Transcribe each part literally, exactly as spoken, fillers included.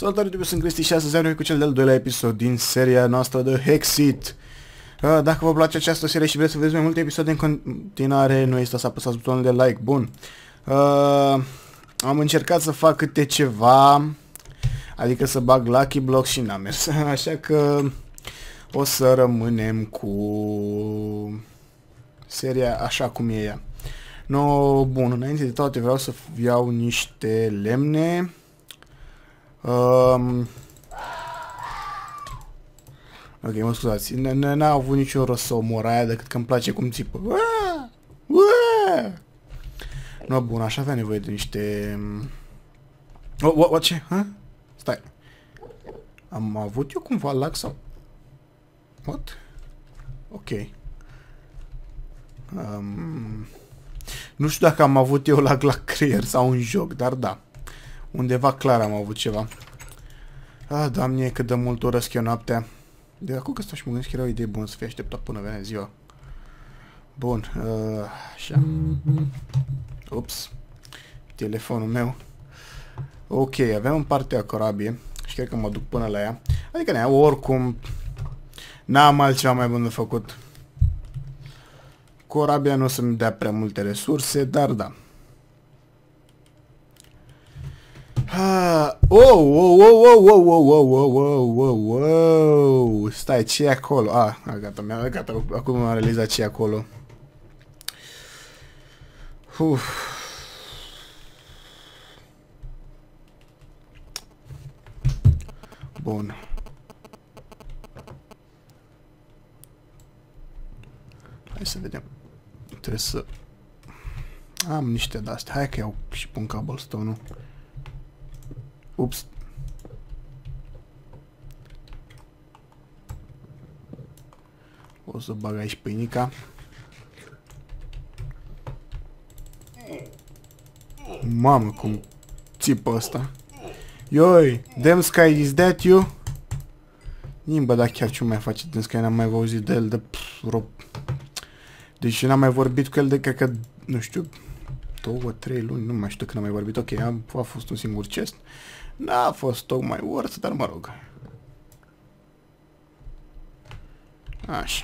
Salutare YouTube, sunt Cristi și astăzi am cu cel de-al doilea episod din seria noastră de Hexit. Uh, dacă vă place această serie și vreți să vedeți mai multe episoade în continuare, nu este să apăsați butonul de like. Bun. Uh, am încercat să fac câte ceva, adică să bag Lucky Block și n-a mers. Așa că o să rămânem cu seria așa cum e ea. No, bun, înainte de toate vreau să iau niște lemne. Um, ok, mă scuzați, n-a avut niciun rost să omor aia decât că îmi place cum țipă. No, bun, aș avea nevoie de niște... O, o, o, ce? Ha? Stai. Am avut eu cumva lag sau... What? Ok. Um, nu știu dacă am avut eu lag la creier sau în joc, dar da. Undeva clar am avut ceva. Ah, Doamne, cât de mult urăsc eu noaptea. De acum că stau și mă gândesc că era o idee bună să fie așteptat până venea ziua. Bun, uh, așa. Ups. Telefonul meu. Ok, aveam în partea corabie și cred că mă duc până la ea. Adică nea, oricum n-am altceva mai bun de făcut. Corabia nu o să-mi dea prea multe resurse, dar da. Ah, oh, oh, oh, oh, oh, oh, oh, oh, oh, oh, oh. Stai, ce e acolo? Ah, gata, mi-a gata, acum m-am realizat ce e acolo. Uf. Bun. Hai să vedem. Trebuie să... Am niște de-astea. Hai că iau și pun cobblestone-ul. Ups. O să bag aici pâinica. Mamă, cum țipă ăsta. Ioi, damn Sky, is that you? Nimba, dar chiar ce mai face din Sky, n-am mai auzit de el de... Deci n-am mai vorbit cu el de, cred că, nu știu, două, trei luni, nu mai știu când am mai vorbit. Ok, am, a fost un singur chest. N-a fost tocmai worth, dar mă rog. Așa.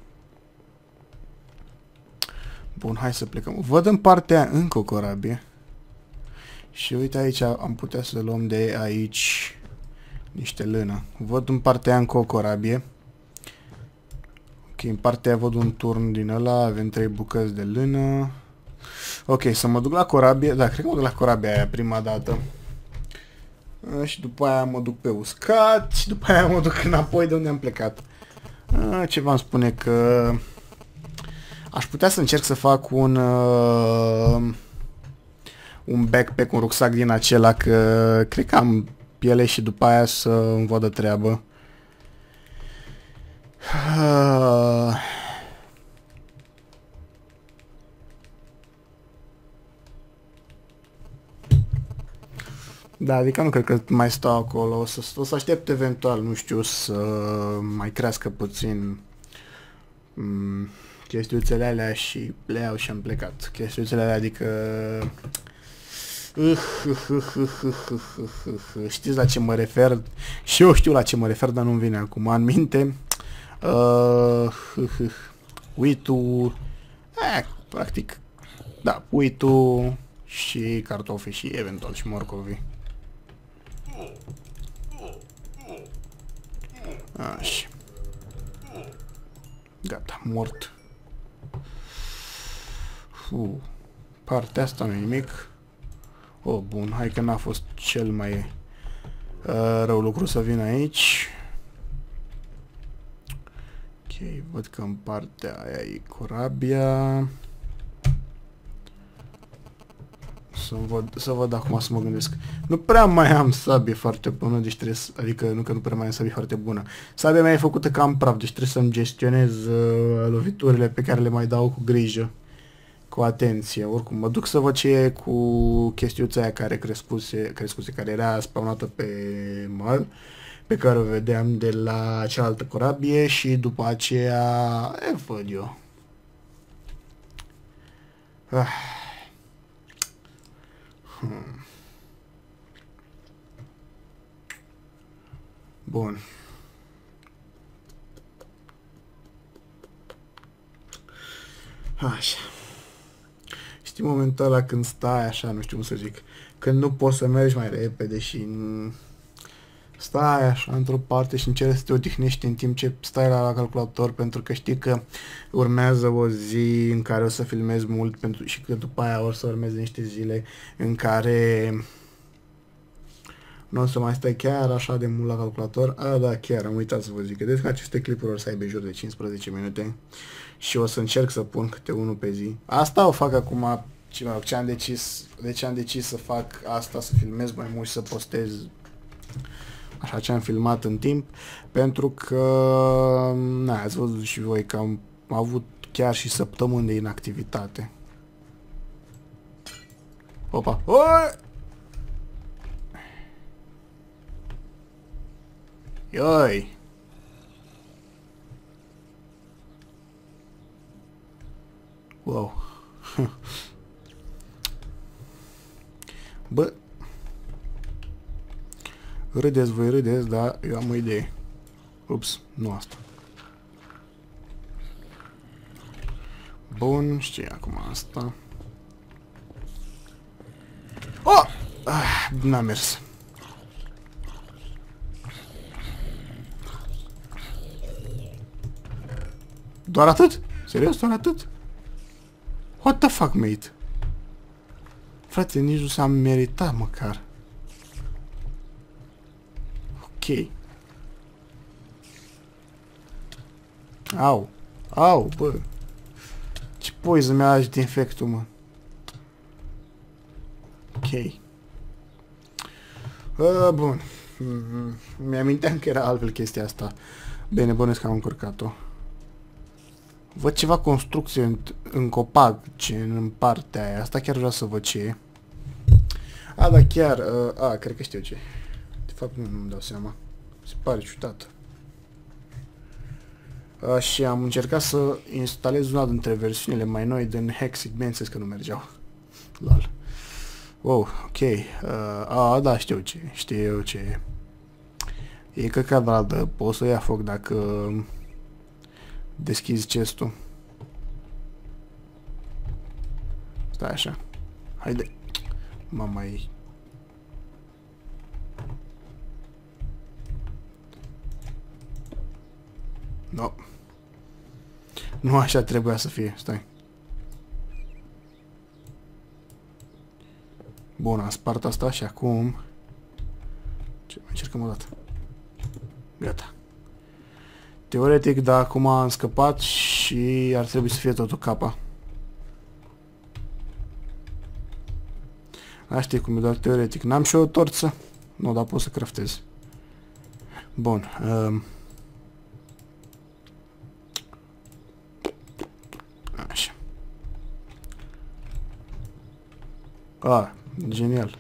Bun, hai să plecăm. Văd în partea încă o corabie. Și uite aici, am putea să luăm de aici niște lână. Văd în partea încă o corabie. Ok, în partea aia văd un turn din ăla, avem trei bucăți de lână. Ok, să mă duc la corabie. Da, cred că mă duc la corabia aia prima dată. A, și după aia mă duc pe uscat și după aia mă duc înapoi de unde am plecat. A, ce v-am spune că aș putea să încerc să fac un uh, un backpack, un rucsac din acela, că cred că am piele și după aia să îmi vadă treabă. Uh, Da, adică nu cred că mai stau acolo, o să, o să aștept eventual, nu știu, să mai crească puțin mm, chestiuțele alea și le iau și am plecat. Chestiuțele alea, adică... Știți la ce mă refer? Și eu știu la ce mă refer, dar nu-mi vine acum în minte. Uh, uitul... Eh, practic, da, uitul și cartofi și eventual și morcovi. Așa. Gata, mort. Uh, partea asta nu e nimic. Oh, bun, hai că n-a fost cel mai uh, rău lucru să vin aici. Ok, văd că în partea aia e corabia. Să văd, să văd acum, să mă gândesc. Nu prea mai am sabie foarte bună, deci trebuie să, adică nu că nu prea mai am sabie foarte bună. Sabia mea e făcută cam praf, deci trebuie să-mi gestionez uh, loviturile pe care le mai dau cu grijă, cu atenție. Oricum, mă duc să văd ce e cu chestiuța aia care crescuse, crescuse, care era spawnată pe mal, pe care o vedeam de la cealaltă corabie și după aceea, e, văd eu. Ah. Hmm. Bun. Așa. Știi momentul ăla când stai așa, nu știu cum să zic, când nu poți să mergi mai repede și stai așa într-o parte și încerci să te odihnești în timp ce stai la, la calculator, pentru că știi că urmează o zi în care o să filmezi mult pentru, și că după aia o să urmeze niște zile în care nu o să mai stai chiar așa de mult la calculator. A, da, chiar am uitat să vă zic. Vedeți că aceste clipuri o să aibă jur de cincisprezece minute și o să încerc să pun câte unul pe zi. Asta o fac acum, ce, mă rog, ce am decis, de ce am decis să fac asta, să filmez mai mult și să postez așa ce am filmat în timp, pentru că, na, ați văzut și voi că am avut chiar și săptămâni de inactivitate. Opa! Oi! Ioi! Wow! Bă! Râdeți, voi râdeți, dar eu am o idee. Ups, nu asta. Bun, știi acum asta. Oh! Ah, n-a mers. Doar atât? Serios, doar atât? What the fuck, mate? Frate, nici nu s-a meritat măcar. Ok. Au. Au, bă. Ce poison mi-a dat infectul, mă. Ok. Uh, bun. Mm-hmm. Mi-aminteam că era altfel chestia asta. Bine, bănesc că am încurcat-o. Văd ceva construcție în, în copac, ce în partea aia. Asta chiar vreau să văd ce e. A, da, chiar. Uh, a, cred că știu ce. De fapt, nu, nu-mi dau seama. Se pare ciudat. Uh, și am încercat să instalez una dintre versiunile mai noi din Hexit. Bineînțeles că nu mergeau. Lol. Wow, ok. Uh, a, da, știu ce. Știu eu ce e. E căcat, Valdă. Poți să ia foc dacă deschizi chestul. Stai așa. Haide. Mă mai... No. Nu așa trebuia să fie. Stai. Bun, am spart asta și acum... Ce? Mai încercăm o dată. Gata. Teoretic, da, acum am scăpat și ar trebui să fie totul capa. A, știi cum e, doar teoretic. N-am și o torță? Nu, dar pot să craftez. Bun. Um. Așa. Ah, genial.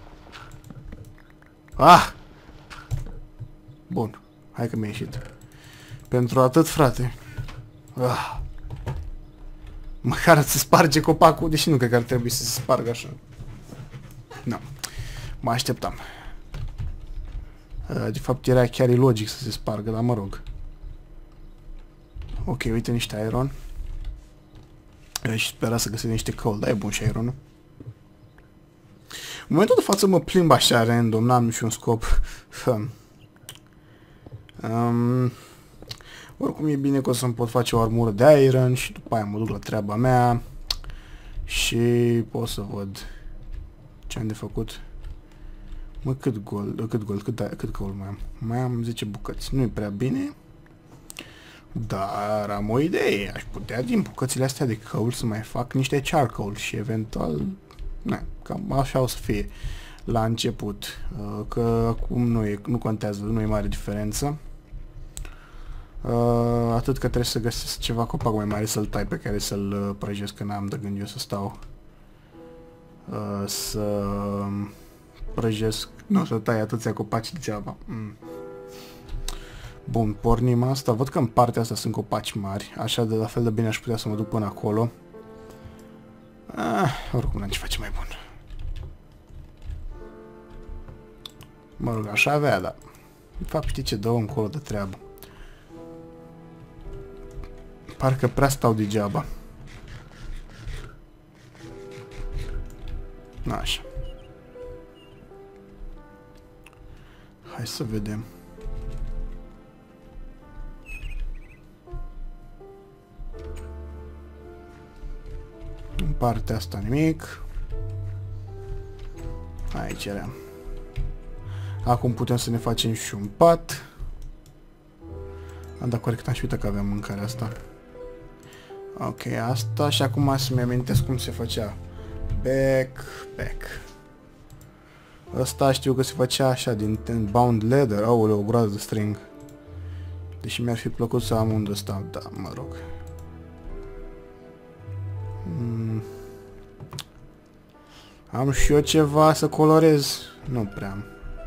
Ah! Bun. Hai că mi-a ieșit. Pentru atât, frate. Ah. Măcar să sparge copacul, deși nu cred că ar trebui să se spargă așa. Nu. Mă așteptam. De fapt era chiar ilogic să se spargă, dar mă rog. Ok, uite niște iron. Și spera să găsesc niște coal, dar e bun și iron-ul. În momentul de față mă plimb așa random, n-am niciun scop. um, oricum e bine că o să-mi pot face o armură de iron și după aia mă duc la treaba mea. Și pot să văd ce am de făcut. Mă, cât gold, cât gold, cât, cât gold mai am? Mai am zece bucăți. Nu-i prea bine. Dar am o idee. Aș putea din bucățile astea de coal să mai fac niște charcoal și eventual... Na, cam așa o să fie la început. Că acum nu, e, nu contează, nu e mare diferență. Atât că trebuie să găsesc ceva copac mai mare să-l tai pe care să-l prăjesc, că n-am de gând eu să stau. Să... prăjesc, nu o să tai atâția copaci degeaba. Mm. Bun, pornim asta. Văd că în partea asta sunt copaci mari, așa de la fel de bine aș putea să mă duc până acolo. Ah, oricum n-am ce face mai bun. Mă rog, așa avea, da. De fapt, știi ce? Dă-o încolo de treabă. Parcă prea stau degeaba. Așa. Hai să vedem. În partea asta nimic. Aici era. Acum putem să ne facem și un pat. Am dat corect, am și uitat că aveam mâncarea asta. Ok, asta și acum să-mi amintesc cum se făcea. Back, back. Ăsta știu că se făcea așa, din, din bound leather. Aoleu, o groază de string. Deși mi-ar fi plăcut să am unde ăsta, da, mă rog. Mm. Am și eu ceva să colorez? Nu prea am.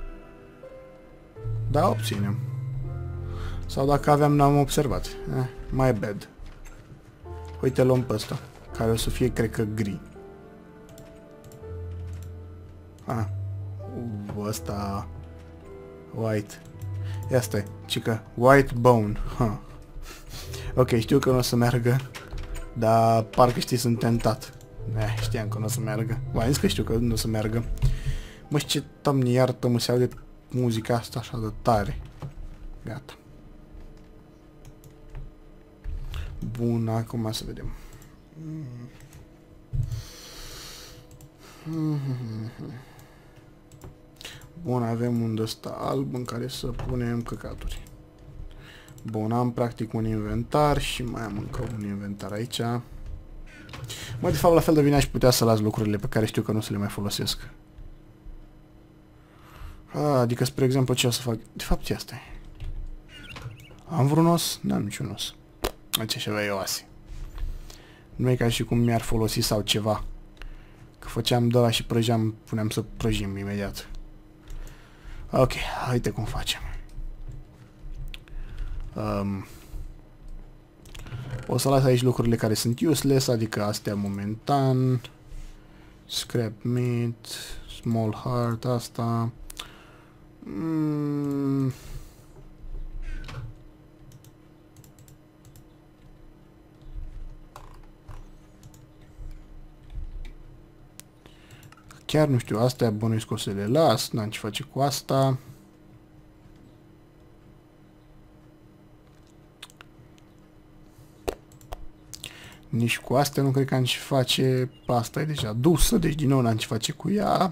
Da, obținem. Sau dacă aveam, n-am observat. Eh, my bad. Uite, luăm pe ăsta, care o să fie, cred că, gri. Ah. Ăsta... White. Ia stai, cică. White bone. Ha. Ok, știu că nu o să meargă. Dar parcă știi, sunt tentat. Eh, știam că nu o să meargă. V-am zis că știu că nu o să meargă. Mă, ce Doamne iartă-mă, se aude muzica asta așa de tare. Gata. Bun, acum să vedem. Bun, avem un ăsta alb în care să punem căcaturi. Bun, am practic un inventar și mai am încă un inventar aici. Mă, de fapt, la fel de bine aș putea să las lucrurile pe care știu că nu să le mai folosesc. A, adică, spre exemplu, ce o să fac? De fapt, ce asta e? Am vreun os? N-am niciun os. Aici și avea eu asi. Nu e ca și cum mi-ar folosi sau ceva. Că făceam de ăla și prăjeam, puneam să prăjim imediat. Ok, uite cum facem. Um, o să las aici lucrurile care sunt useless, adică astea momentan. Scrap meat, small heart, asta. Mm. Chiar nu știu, astea bănuiesc că o să le las, n-am ce face cu asta. Nici cu astea nu cred că am ce face. Asta e deja dusă, deci din nou n-am ce face cu ea.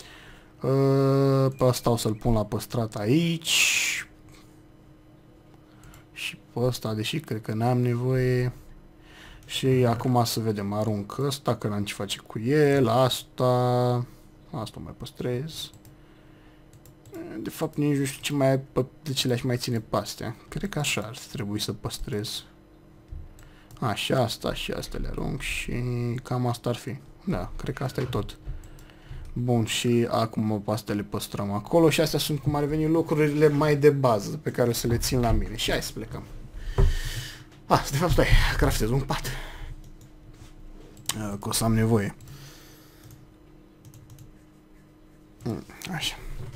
Pe asta o să-l pun la păstrat aici. Și pe ăsta, deși cred că n-am nevoie. Și acum să vedem, arunc ăsta, că n-am ce face cu el, asta. Asta o mai păstrez. De fapt, nici nu știu ce mai, de ce le-aș mai ține pe astea. Cred că așa ar trebui să păstrez. Așa, asta și astea le arunc și cam asta ar fi. Da, cred că asta e tot. Bun, și acum pe astea le păstrăm acolo și astea sunt cum ar veni lucrurile mai de bază pe care o să le țin la mine. Și hai să plecăm. Ah, de fapt, stai, craftez un pat. Că o să am nevoie. Așa.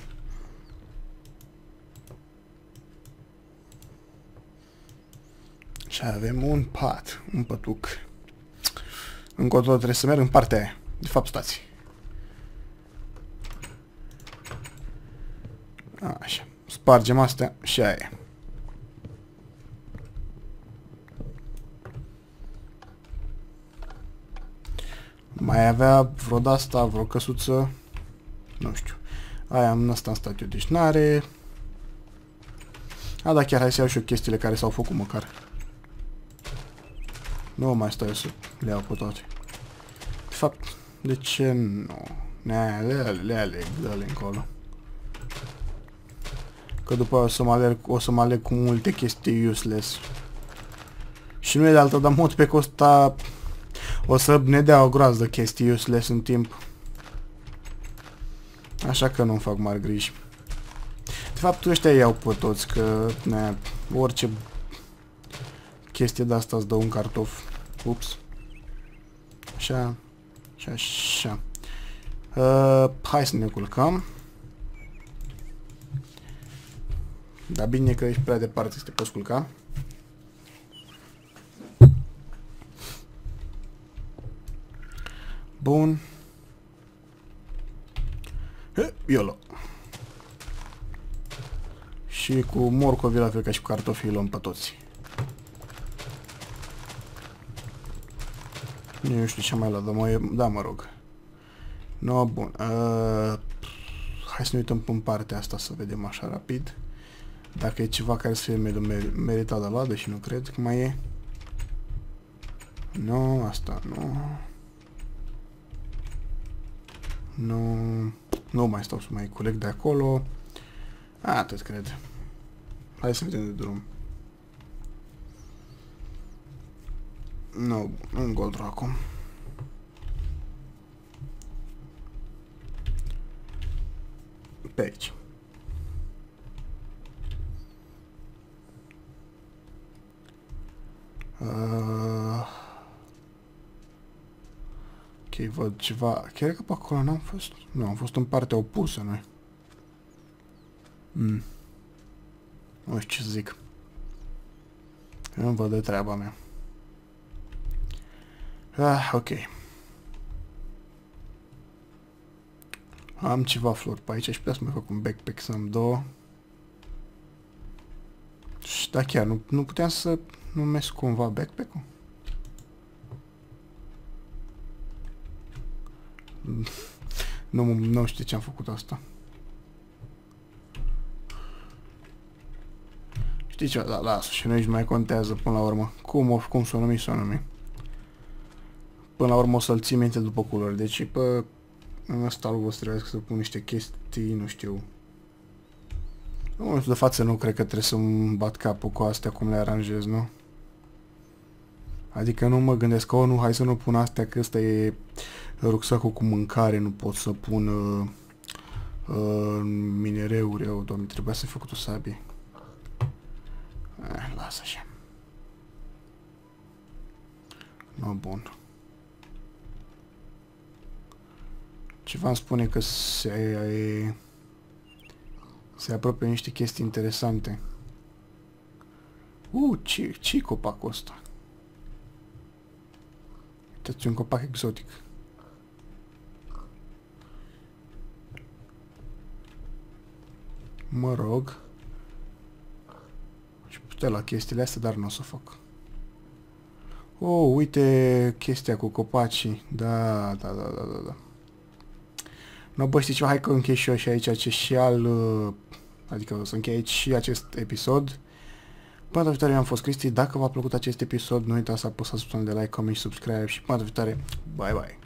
Și avem un pat, un pătuc. Încotro trebuie să merg în partea aia. De fapt, stați. Așa. Spargem astea și aia. Mai avea vreo de-asta, vreo căsuță. Nu știu. Aia am asta în stadiu, deci n-are. A, da, chiar hai să iau și eu chestiile care s-au făcut măcar. Nu mai stau eu să le iau pe toate. De fapt, de ce nu? Ne, le, le aleg, dă-le încolo. Că după o să mă aleg, o să mă aleg cu multe chestii useless. Și nu e de altă, dar mod pe costa o să ne dea o groază de chestii useless în timp. Așa că nu-mi fac mari griji. De fapt, ăștia iau pe toți, că ne, orice chestie de asta îți dă un cartof. Ups. Așa. Și așa. Uh, hai să ne culcăm. Dar bine că ești prea departe să te poți culca. Bun. He, YOLO. Și cu morcovii la fel ca și cu cartofii luăm pe toți. Nu știu ce mai luat, dar mă, da, mă rog. No, bun. Uh, hai să ne uităm în partea asta să vedem așa rapid. Dacă e ceva care să fie mer meritat de luat, deși nu cred că mai e. Nu, asta nu. Nu, nu mai stau să mai coleg de acolo. Atât cred. Hai să vedem de drum. Nu, un gold acum. Pe aici. Uh... Ok, văd ceva. Chiar că pe acolo n-am fost. Nu, am fost în partea opusă noi. Mm. Nu știu ce să zic. Nu văd de treaba mea. Ah, ok. Am ceva flori pe aici și putea să mai fac un backpack să am două. Și da, chiar, nu, nu puteam să numesc cumva backpack-ul? Nu, nu știu ce am făcut asta. Știi ce? Da, lasă și nici nu mai contează până la urmă. Cum o, cum s-o numi, s-o numi. Până la urmă o să-l ții minte după culori. Deci, pe în ăsta alb o să trebuiască să pun niște chestii, nu știu. În momentul de față nu cred că trebuie să-mi bat capul cu astea cum le aranjez, nu? Adică nu mă gândesc că, oh, nu, hai să nu pun astea, că ăsta e rucsacul cu mâncare, nu pot să pun uh, uh, minereuri. Oh, doamne, trebuia să fi făcut o sabie. Eh, lasă așa. No, bun. Ceva îmi spune că se, se apropie niște chestii interesante. Uh, ce, ce-i copacul ăsta? Uitați, un copac exotic. Mă rog. Și putea la chestiile astea, dar nu o să fac. Oh, uite chestia cu copacii. Da, da, da, da, da, da. No, bă, știi ceva? Hai că închei și eu și aici acest și al... Adică o să închei aici și acest episod. Până data viitoare, eu am fost Cristi. Dacă v-a plăcut acest episod, nu uitați să apăsați butonul de like, comment și subscribe. Și până data viitoare, bye bye!